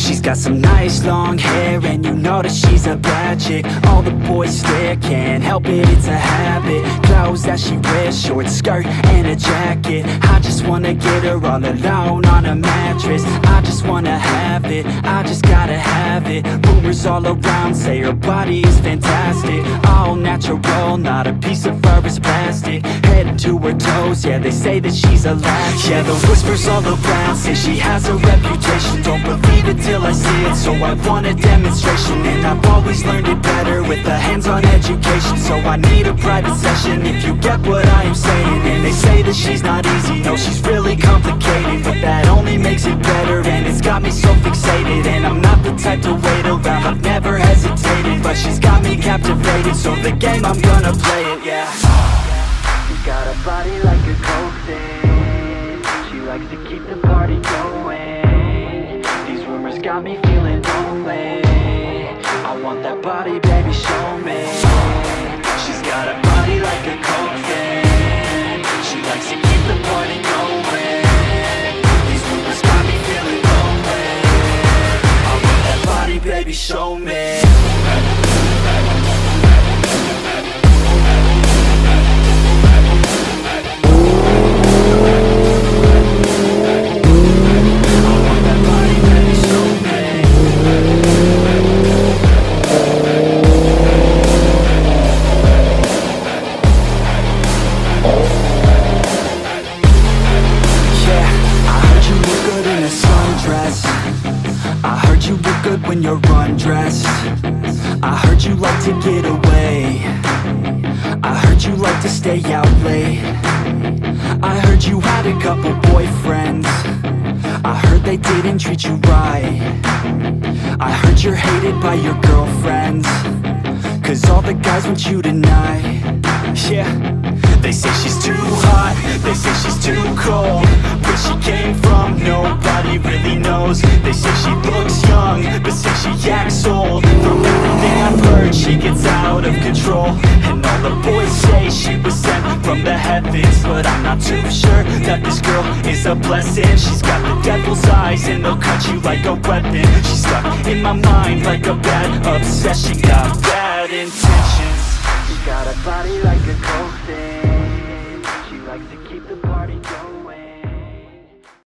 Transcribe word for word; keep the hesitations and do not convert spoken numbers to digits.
She's got some nice long hair, and you know that she's a bad chick. All the boys stare, can't help it, it's a habit. Clothes that she wears, short skirt and a jacket. I just wanna get her all alone on a mattress. I just wanna have it, I just gotta have it. Rumors all around say her body is fantastic. All natural, not a piece of fur is plastic. Head to her toes, yeah, they say that she's a latch. Yeah, the whispers all around say she has a reputation. Don't believe it till I see it, so I want a demonstration. And I've always learned it better with a hands-on education. So I need a private session if you get what I am saying. And they say that she's not easy, no, she's really complicated. But that only makes it better, and it's got me so fixated. And I'm not the type to wait around, I've never hesitated. But she's got me captivated, so the game, I'm gonna play it, yeah. She's got a body like a coke thing. She likes to keep the party going. These rumors got me feeling lonely. I want that body, baby, show me. She's got a body like a coke thing. She likes to keep the party going. These rumors got me feeling lonely. I want that body, baby, show me. When you're undressed, I heard you like to get away. I heard you like to stay out late. I heard you had a couple boyfriends. I heard they didn't treat you right. I heard you're hated by your girlfriends, cause all the guys want you tonight. Yeah, they say she's too hot, they say she's too cold. Where she came from, nobody really knows. They say she looks young, but say she acts old. From everything I've heard, she gets out of control. And all the boys say she was sent from the heavens. But I'm not too sure that this girl is a blessing. She's got the devil's eyes and they'll cut you like a weapon. She's stuck in my mind like a bad obsession. Got bad intentions. She's got a body like a coke thing.